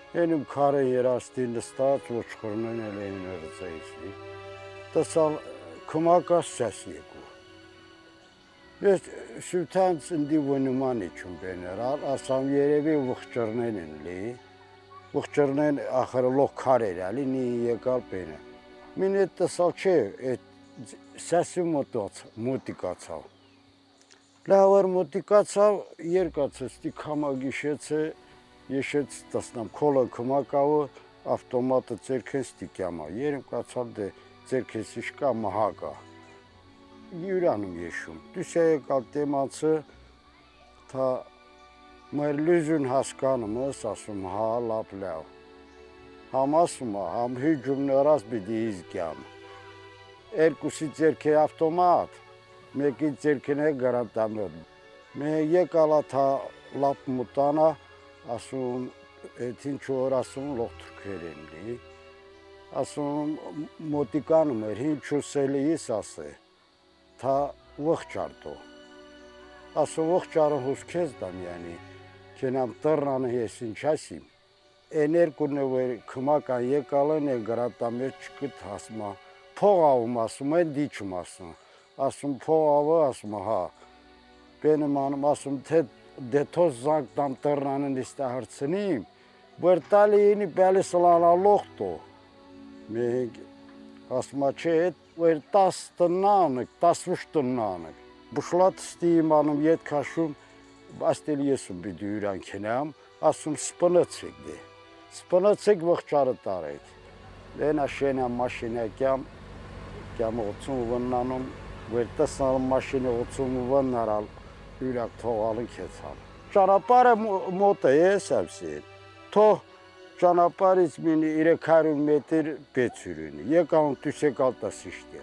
Enim karı yerastığında stat uçkurunun eleyini rızayızlı. Tasal kımakas sesi bu. Ve sütan sindi vunuman için beneral. Asam yere bir vıhçırnenli. Vıhçırnen ahırı lok kar ereli niye kal beni. Minnet tasal sesi motikatsav. Lavar motikatsav yer katsısti kama gişetse yeşet tasnam kola kımakavu avtomatı cerkenstik ama yerim katsal de cerkensişka mahaga. Yüranım yeşum. Düşeye kaltematsı ta merlüzün haskanımız asım ha laplav. Hamasma ham hücum neras bidizgam. Erkusi cerke avtomat. Meki cerkene garantamıyor. Me yekala ta lap mutana asum etin çoğurasum loktur kerimli. Asum motikanım erhin çöseliyi sası. Ta vıhçardo. Asum vıhçarın huskezdam yani. Kenam tırnanı yesin çasim. Ener kunne ver kımakan yekala ne garantamıyor çıkıt asma. Poğavım asma diçmasın. Asum poğavı asma ha. Benim hanım asum detoz zanktam tırnanın istaharsınıyım. Bırtali yeni beli sılana loktu. Mehek asma çet ver tas tırnanık, tas vuş tırnanık. Buşlat isteyim hanım yet kaşum. Basteliyesum bir düğren kenam. Asum spınıt çekti. Spınıt çek vıhçarı taraydı. Ben aşağıya maşine kem otsun vannanım. Verta sanırım maşine otsun vannaral. Ülak toğalın kesal. Canapara motaya sevsin. To canapar ismini ire karümetir betürünü. Yekan tüsek altası işte.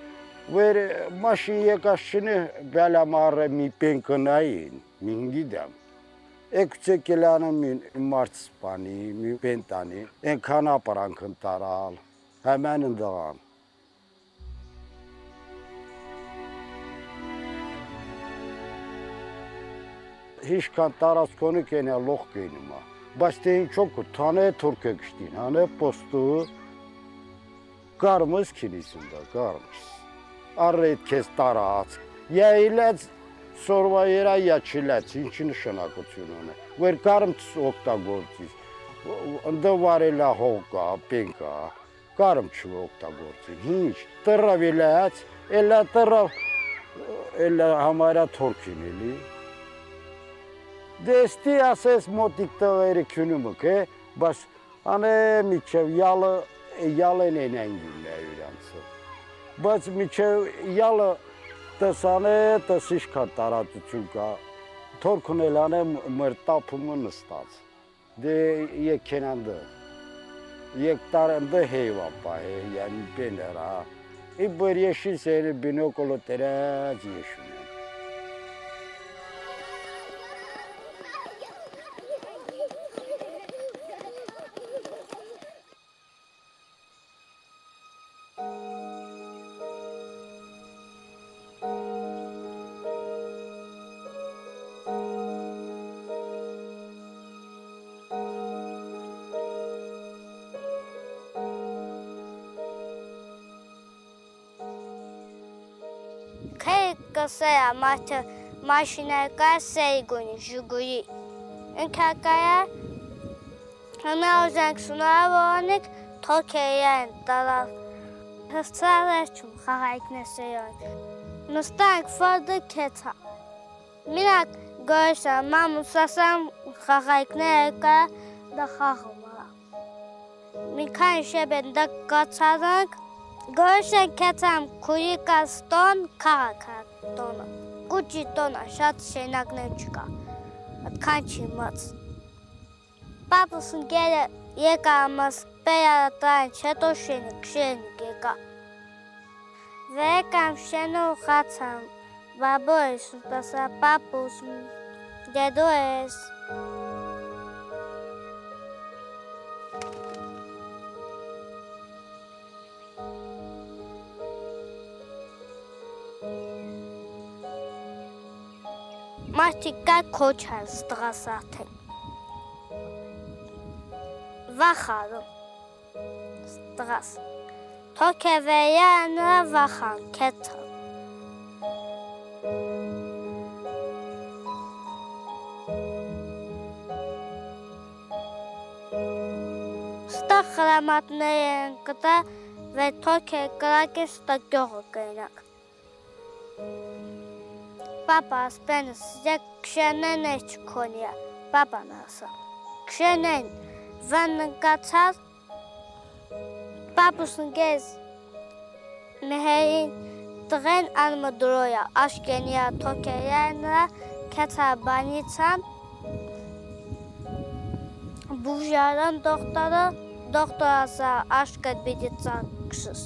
Ver maşin yekaşını belamara mi penkınayın. Min gidem. Ekçekilanın min martspani, mi pentani. En kanaparan kıntaral. Hemenin dağın. Hiç kantaras konu kene loh kenima. Baştayın çok tane Türkiye giştin. Hani postu karmız kilisinde karmız. Arret kes tarat. Ya ilet sorva yera ya çilet. İçin şuna kutunune. Ver karm okta gortis. Onda var ela hoka, penka. Karm okta gortis. Hiç. Tırra vilayet. Ella tırra. Ella hamara Türkiye'li. Desti ases motikta veri künümü ke bas ane miçev yalı nenen gülle öğrensin. Bas miçev yalı tasane tasış kantaratı çünkü torkun elane mırtapımın ıstas. De ye kenandı. Yektarında heyvan pahe yani benera. İbber yeşil seni binokolo terazi yeşil. Saya mata maşine kasay goni jugui. Enkakaya ana uzak sunavanik Türkiye'ye taraf. Hıstalaşım hareketleşiyor. Nustak fardı keta. Minak görsem mamusasam hareketleşe daha hava. Mikan şebende kaçarak Görsen ketam kuyu kaston karakatona. Kuchi tona şat şenak ne çıka. Kançı mat. Babasın gele yekamaz beyaratan çeto şenik yeka. Ve kam şeno katam. Baboysun tasa papusun. Dedoes. Matika Kochal Straße. Vaxarım. Stras. Tokeveyana vaxan ketal. Staxramatneyen qıda və Toke qragesta görüqenak. Baba, ben size kişenen eç konuya. Baba nasıl? Kişenen van kaçar. Babusun gez. Meherin tren almadroya. Aşkeniya Tokeyenra kaçar banitsam. Bujarın doktorasa aşkı beditsan kışız.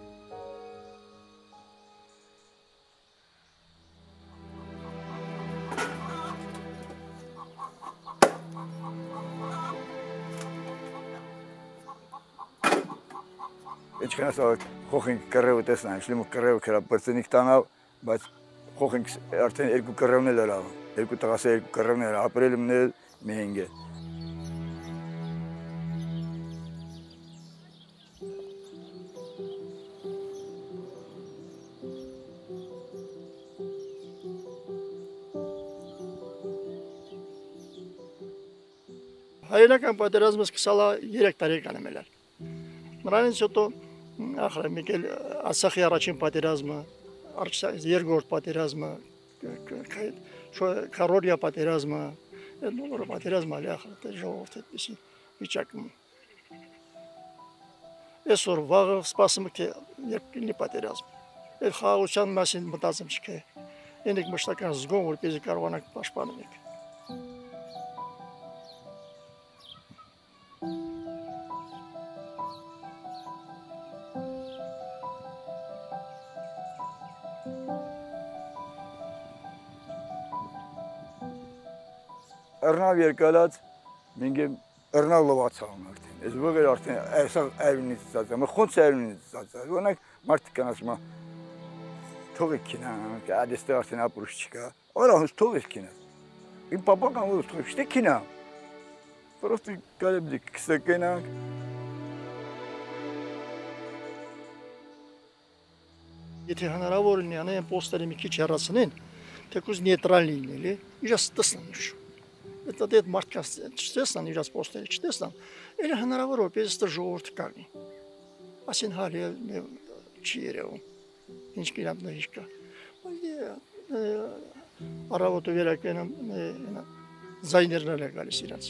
Eçkana sağlık. Hoxin karrev tesna, şlimu karrev kara persenik tanav, bas hoxin artın elku karrev neler al. Elku tagasa elku karrev neler. Aprelim ne mehenge. Հայերական պատերազմը սկսալա 3 տարեկան եմ ելել։ Նրանից հետո ախր Միքել Ասախի առաջին պատերազմը, երկրորդ պատերազմը, Քարորիա պատերազմը, այդ նորը պատերազմը ալի ախր ժողովուրդ այդպեսի վիճակում։ Այսօր վաղը սպասում է երկրի պատերազմ։ Այդ խաղաղության մասին մտածում չկա։ Ենեք մշտական զգոն որպեսզի կարողանանք պաշտպանել։ Ernav yerkalat, mingem Ernav lovatsalım artık. Ez böyle artık esas evini tutsam, ama konç evini tutsam. Ona martık kanasma. Tavuk kina, adeste artık ne yapıyoruz çıka. Ola hız tavuk kina. Bir papa kan olur tavuk işte kina. Просто kalebdik kısa kina. Եթե հնարավոր լինի անեն պոստերի մի քիչ հեռացնեն, թեկուզ նեյտրալ լինելի, իրաց տեսնան ուշ։ Դա դե մարդկանց չտեսնան, իրաց պոստերը չտեսնան, elə հնարավոր որպես ստը ժողովուրդ կանի։ Ասին հալի չի երևում։ Ինչ կիրանք նույնիշ կա։ Առավոտը վերակվեն զայներն էլ գալիս իրաց։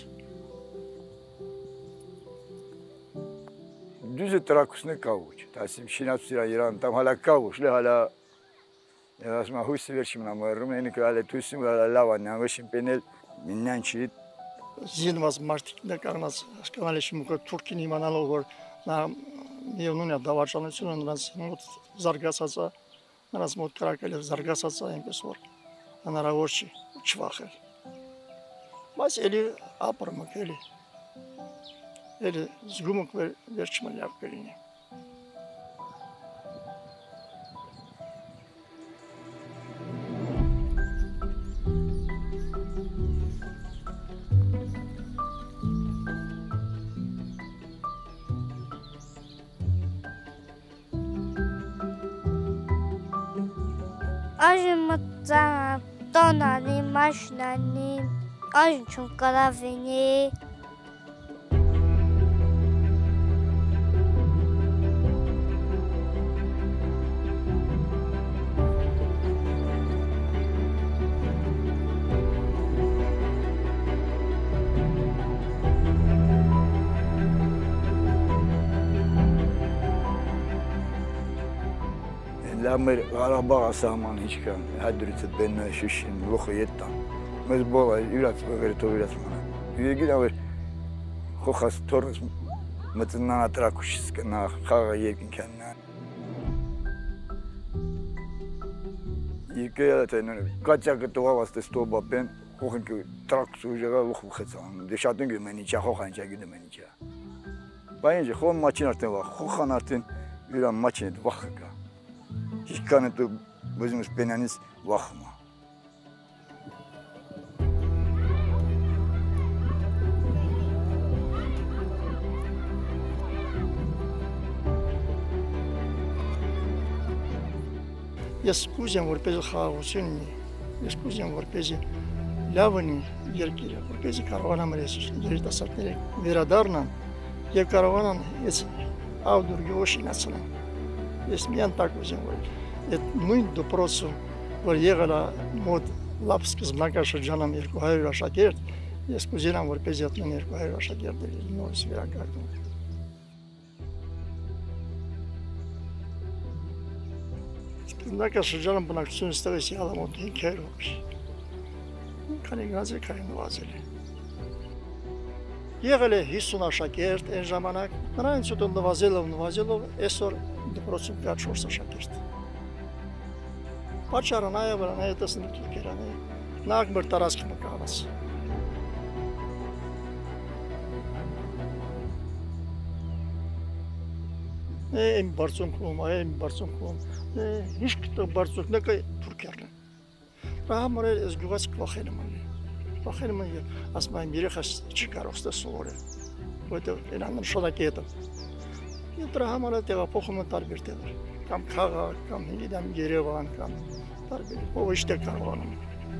Düzü trakusne kavuç. Tasim şinat sıra İran tam hala kavuç. Le hala asma husi verşim namarım. Eni kale tusim hala lavan. Nangışım penel minnen çiğit. Զինված մարդիկներ կանած հասկանալի չի մուկը Թուրքին իմանալով որ նա միևնույն է դավաճանությունը նրանց մոտ զարգացած է նրանց մոտ կրակել է զարգացած է այնպես որ հնարավոր չի չվախել բայց էլի ապրում էլի զգում վերջում լավ կլինի Ajın mutlu donani maşnani ajın çok karavini Lamır araba saman hiç kan. Hadrit ben şişin loxiyettan. Mezbola ürat böyle tovirat mana. Yügü de var. Xoxas torres matından atrakuş na xağa yekin kennan. Yügü de kaçak tovas da stoba ben xoxun ki trak sujaga loxu xetsan. De şatın gümeni ça xoxanca gümeni ça. Bayınca xon maçın artın var. Xoxan artın üran maçın vaxka. Hiç kanıtı bizimiz peneniz vakma. ես կուզեմ որպես խաղաղություն ունի, ես կուզեմ որպես լավնի երկիրը, որպես կարողանամ ես երիտասարդները վերադառնան եւ կարողանան այս աուդուրգի օշինացնեն։ Ես միան տակ ուզեմ որ այդ նույն դպրոցը որ եղել է մոտ լավ սկզբնական 200 աշակերտ, ես կուզենամ որպես այդ 200 աշակերտները նորից վերականգնեն։ Սկզբնական բնակչությունը ստեղից եղել մոտ 500 հոգի։ Քանի գնացել, քանի նվազել է։ Եղել է 50 աշակերտ այն ժամանակ, նրանց հետո նվազելով, այսօր դպրոցում կա 4 աշակերտ։ Պատճառը նաև նրան տեսնում կերան է, նագմր տարածք մկավաց։ Եմ բարձունքում, հիշք բարձունքն է կայ թուրքերն է։ Ռահամար ես գյուղաց կվախենում եմ, ասում եմ երեխաս չի կարող ստեսնոր է, որտեղ են նշանակի հետը։ Եվ ռահամարը տեղափոխում են տարբեր տեղեր, կամ քաղաք, կամ հինգիդամ Երևան, կամ տարբեր, ով իշտեղ կարողանում։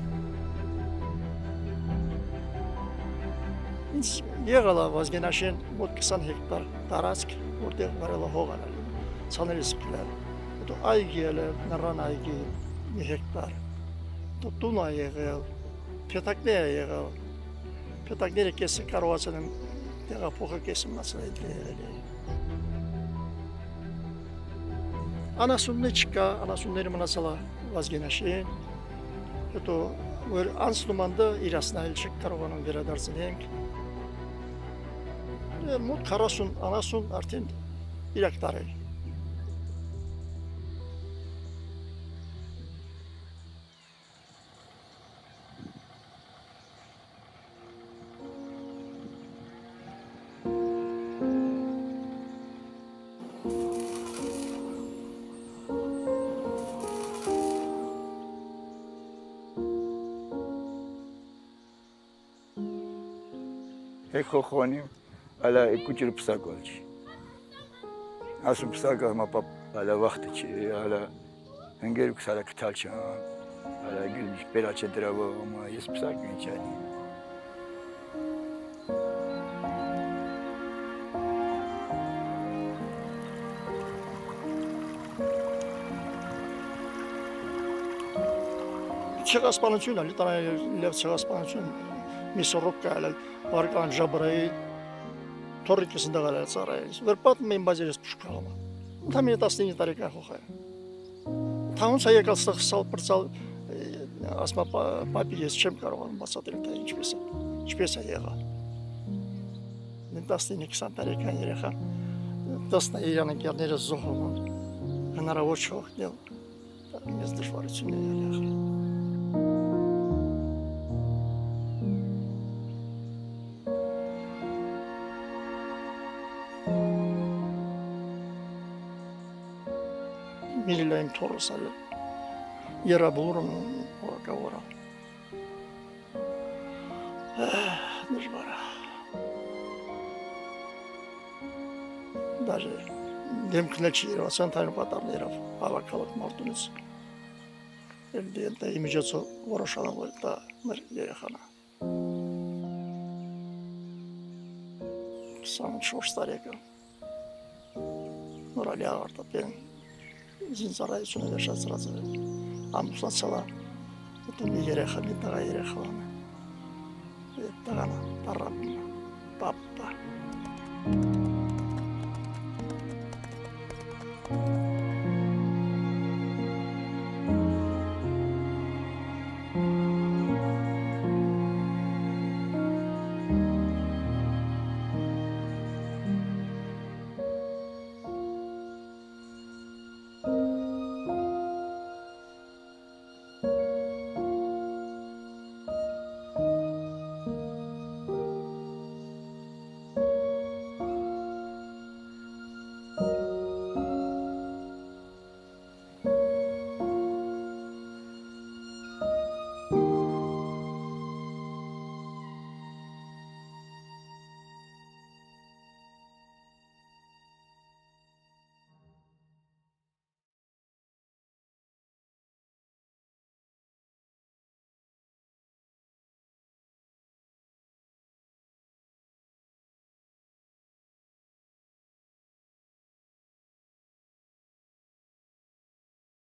Ինձ եղել է Վազգենաշեն մոտ 20 հեկտար տարածք, որտեղ վարել է հող արել, ցաներից կլել, հետո այգի ելել, նռան այգի մի հեկտար, հետո տուն է եղել, փյատակներ է եղել, փյատակները կեսը կարողացել են տեղափոխը կեսը մնացել է եղել է։ Անասուններ չկա, անասունները մնացել է Վազգենաշեն, հետո որ անցնում անդը իրասնայել չեք կարողանում վերադարձնենք, մոտ 40 անասուն արդեն իրակ տարել։ Հեքոխոնիմ Ալա կուչր պսակոչ։ Ասում պսակը մապապ ալա վախտը չի, ալա հնգերուք սալա կտալ չան, ալա գլմիշ պերաչե դրավով, ես պսակը ինչ անի։ Ցեղասպանություն ալի տարայ լավ ցեղասպանություն մի սորոք կայել վարկան ժաբրայի Թորիկս ընդդաղալ ծառայելիս, որ պատմում էին բազ երես պուշկալում։ Ընդամենը 19 տարեկան խոխ է։ Թանց է եկալ սխսալ պրծալ, ասմա պապի ես չեմ կարողանում բացատրել թե ինչպես է եղա։ 19-20 տարեկան երեխա, 10 երեխաները զոհում են, հնարավոր չողնել, մեծ դժվարություններ եղել։ Միլիլայում թորս ալը, երաբուրում որակավորը, դժվարը, դաժը դեմքն չի երվացան թայնու պատարներով հավաքալակ մարդունից, էլ միջոցով որոշալան որ դա մեր երեխանա, 24 տարեկը, նորալի աղարտապեն, զինծառայությունը վերջացրած է, ամուսնացել է, հետո մի երեխա, մի տղա երեխա է, տղան է, պապա։